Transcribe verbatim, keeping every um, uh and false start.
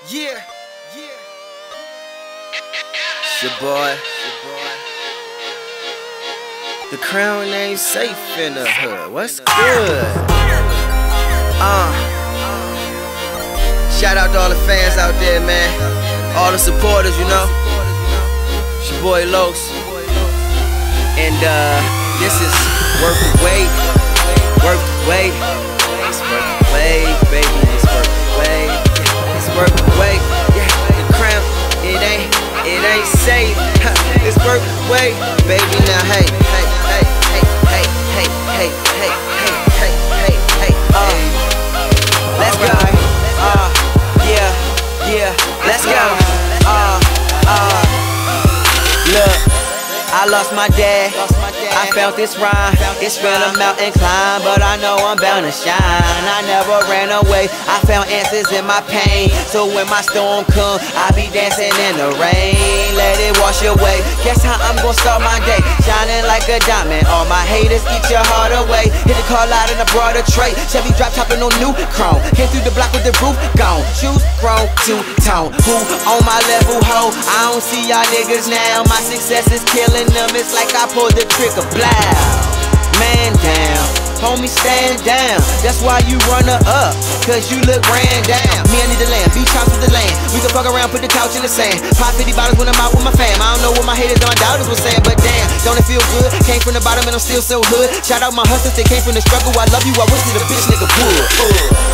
Yeah, yeah. It's your boy. The crown ain't safe in the hood. What's good? Uh. Shout out to all the fans out there, man. All the supporters, you know. It's your boy Los. And uh, this is Worth the Wait. Worth the Wait. It's worth the wait, baby. It's worth the wait. It's worth the wait. Yeah, the crown, it ain't, it ain't safe. It's worth the wait, baby. Now, hey, hey, hey, hey, hey, hey, hey, hey, hey, hey, hey, hey, uh, let's go. Uh, yeah, yeah, let's go. Uh, uh, look, I lost my dad. I felt this rhyme. It's been a mountain climb, but I know I'm bound to shine. I never ran away. I found answers in my pain. So when my storm come, I be dancing in the rain. Let it wash away. Guess how I'm gonna start my day? Shining like a diamond. All my haters eat your heart away. Hit the call out and I brought a tray. Chevy drop topping on new chrome. Came through the block with the roof gone. Shoes grown, two-tone. Who on my level, ho? I don't see y'all niggas now. My success is killing them. It's like I pulled the trigger. Blow. Man down, homie stand down. That's why you runner up, cause you look ran down. Me, I need the land, beach house with the land. We can fuck around, put the couch in the sand. Pop fifty bottles when I'm out with my fam. I don't know what my haters and my doubters was saying, but damn, don't it feel good? Came from the bottom and I'm still so hood. Shout out my hustlers, they came from the struggle. I love you, I wish that a bitch nigga would.